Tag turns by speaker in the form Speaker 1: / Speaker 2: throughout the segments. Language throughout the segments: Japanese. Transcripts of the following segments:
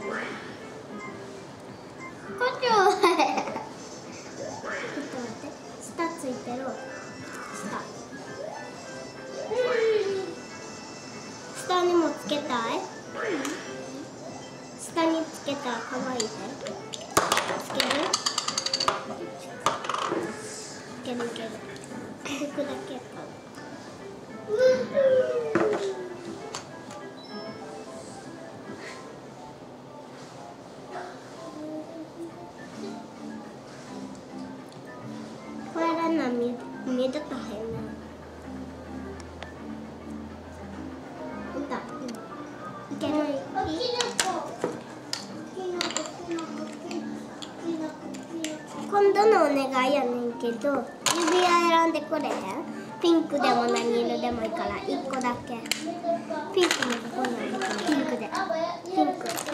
Speaker 1: 下ついてる。下にもつけたい。下につけたら可愛いね。つける。つける。服だけ。これらの見てたへんな。いける。今度のお願いやねんけど、指輪選んでくれへん？ピンクでも何色でもいいから1個だけ。ピンクのここなんだけど、ピンクで。ピンク。はい。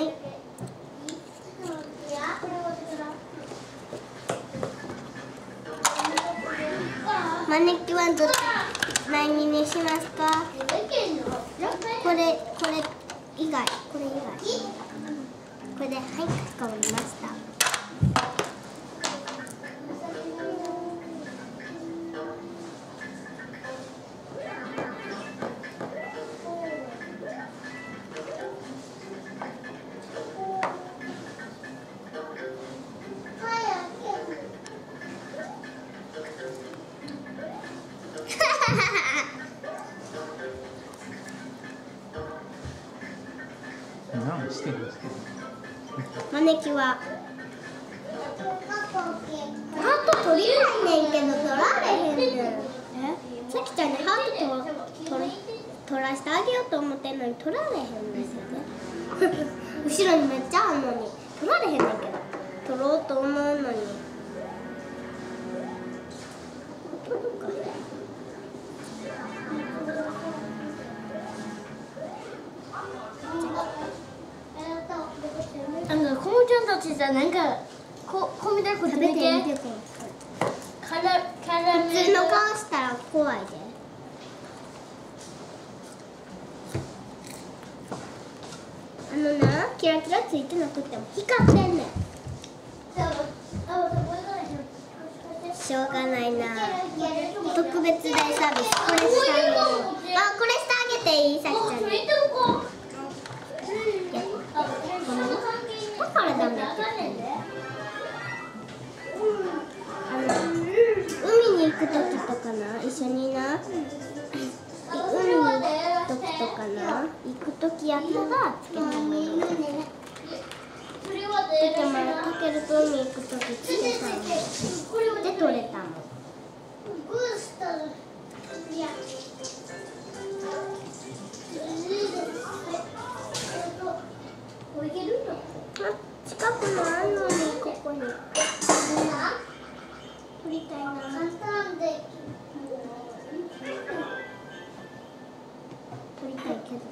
Speaker 1: マネキンは何にしますか？これ以外。これで、はい、かしこまりました。マネキンはハート取りたいねんけど取られへんねん。さきちゃんにハート取らしてあげようと思ってんのに取られへんですよね。後ろにめっちゃあるのに取られへんねんけど、取ろうと思うのに届かへん。
Speaker 2: コモちゃんたちさ、なんかこみたいなこと
Speaker 1: 食べてみて。
Speaker 2: 普
Speaker 1: 普通の顔したら怖いで。キラキラついてなくても光ってんねん。しょうがないな。特別大サービス。これしてあげる。これしてあげていい？さきちゃんに。だからダメって言ってんね。海に行く時とかな、一緒にな。海に行く時とかな、行く時やったらつけてもらう。かけると海行く時つけたので取れたの。近くのあんのにここに取りたいな。取りたいけど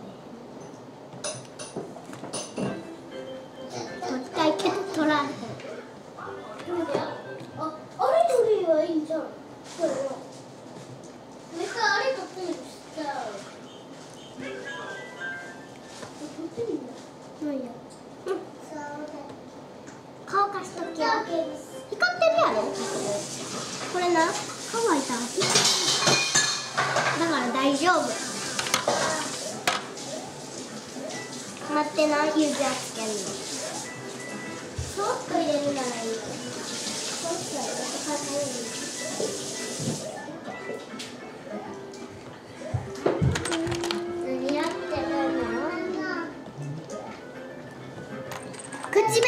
Speaker 1: 取られへん。
Speaker 2: あれ取りはいいんじゃん。これは。めっちゃあれ取ってみるしたら。取ってみる。
Speaker 1: ないや。顔貸しときや。光ってるやろ。これな、乾いたら光ってる。だから大丈夫。待ってな、指輪つけるの。そっと入れるならいいよ。そっと入れる。何やってるの？口紅。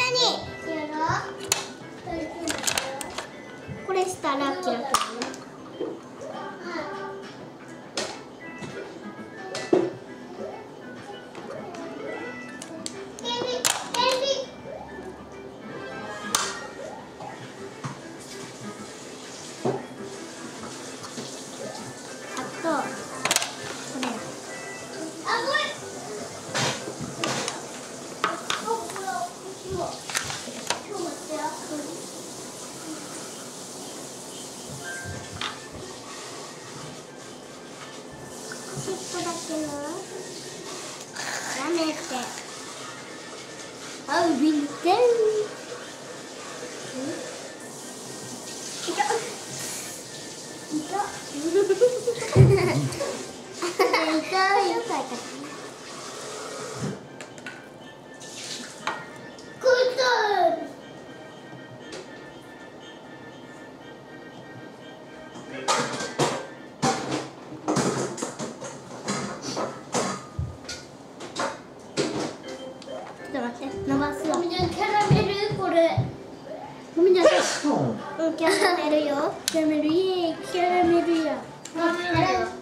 Speaker 1: これしたらキラキラね。尻尾だけな。やめて。 I'll be there.伸ばすわ。
Speaker 2: キャラメルこれ。
Speaker 1: ごめんなさい。キャラメルよ。キャラメルイエーイ。キャラメルや。